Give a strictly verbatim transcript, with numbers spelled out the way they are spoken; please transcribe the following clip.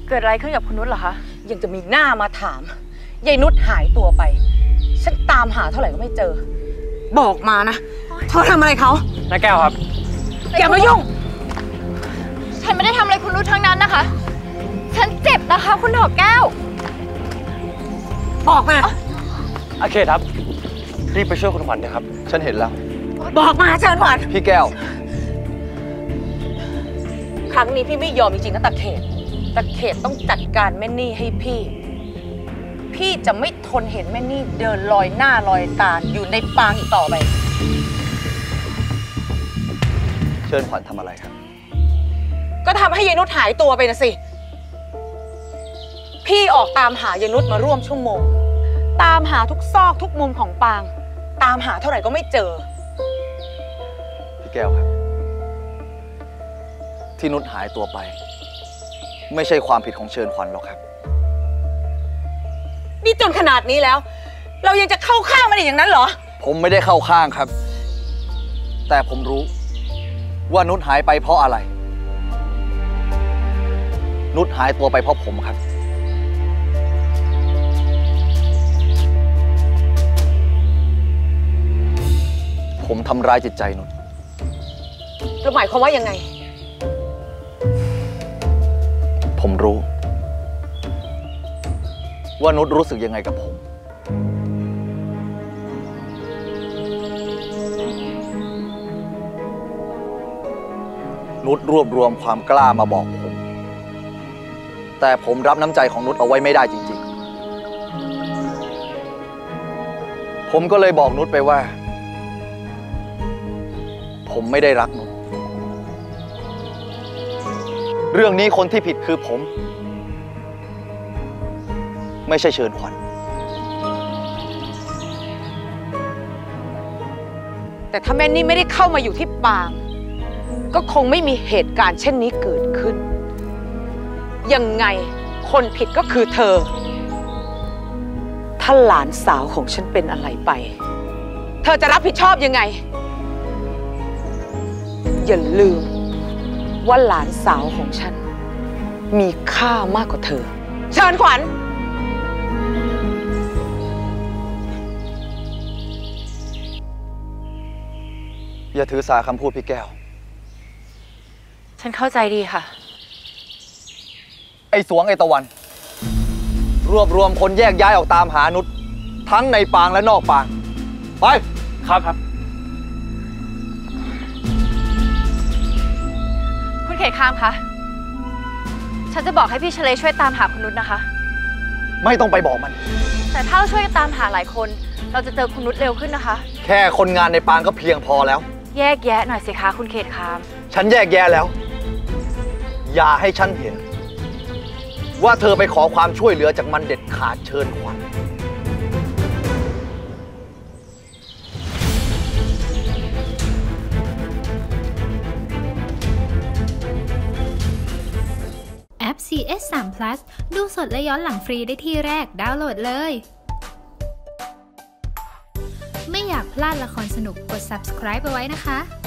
เกิดอะไรขึ้นกับคุณนุชเหรอคะยังจะมีหน้ามาถามยายนุชหายตัวไปฉันตามหาเท่าไหร่ก็ไม่เจอบอกมานะเธอทำอะไรเขาน้าแก้วครับอย่ามายุ่งฉันไม่ได้ทำอะไรคุณนุชทั้งนั้นนะคะฉันเจ็บนะคะคุณดอกแก้วบอกมาอาเขตครับรีบไปช่วยคุณขวัญนะครับฉันเห็นแล้วบอกมาเชิญขวัญพี่แก้วครั้งนี้พี่ไม่ยอมจริงๆนะตะเขตตะเขตต้องจัดการแม่นี่ให้พี่พี่จะไม่ทนเห็นแม่นี่เดินลอยหน้าลอยตาอยู่ในปางอีกต่อไปเชิญขวัญทำอะไรครับก็ทำให้ยายนุชหายตัวไปนะสิพี่ออกตามหายายนุชมาร่วมชั่วโมงตามหาทุกซอกทุกมุมของปางตามหาเท่าไหร่ก็ไม่เจอพี่แก้วครับที่นุชหายตัวไปไม่ใช่ความผิดของเชิญขวัญหรอกครับนี่จนขนาดนี้แล้วเรายังจะเข้าข้างมันอีกอย่างนั้นเหรอผมไม่ได้เข้าข้างครับแต่ผมรู้ว่านุชหายไปเพราะอะไรนุชหายตัวไปเพราะผมครับผมทำร้ายจิตใจนุชแล้วหมายความว่ายังไงผมรู้ว่านุชรู้สึกยังไงกับผมนุชรวบรวมความกล้ามาบอกผมแต่ผมรับน้ำใจของนุชเอาไว้ไม่ได้จริงๆผมก็เลยบอกนุชไปว่าผมไม่ได้รักนุชเรื่องนี้คนที่ผิดคือผมไม่ใช่เชิญขวัญแต่ถ้าแม่นี่ไม่ได้เข้ามาอยู่ที่ปางก็คงไม่มีเหตุการณ์เช่นนี้เกิดขึ้นยังไงคนผิดก็คือเธอถ้าหลานสาวของฉันเป็นอะไรไปเธอจะรับผิดชอบยังไงอย่าลืมว่าหลานสาวของฉันมีค่ามากกว่าเธอเชิญขวัญอย่าถือสาคำพูดพี่แก้วฉันเข้าใจดีค่ะไอ้สวงไอ้ตะวันรวบรวมคนแยกย้ายออกตามหานุชทั้งในปางและนอกปางไปครับครับคุณเขตคามคะฉันจะบอกให้พี่เฉลยช่วยตามหาคุณนุชนะคะไม่ต้องไปบอกมันแต่ถ้าเราช่วยกันตามหาหลายคนเราจะเจอคุณนุชเร็วขึ้นนะคะแค่คนงานในปางก็เพียงพอแล้วแยกแยะหน่อยสิคะคุณเขตคามฉันแยกแยะแล้วอย่าให้ฉันเห็นว่าเธอไปขอความช่วยเหลือจากมันเด็ดขาดเชิญขวัญแอป ซี เอส สาม พลัส ดูสดและย้อนหลังฟรีได้ที่แรกดาวน์โหลดเลยไม่อยากพลาดละครสนุกกด ซับสไครบ์ เอาไว้นะคะ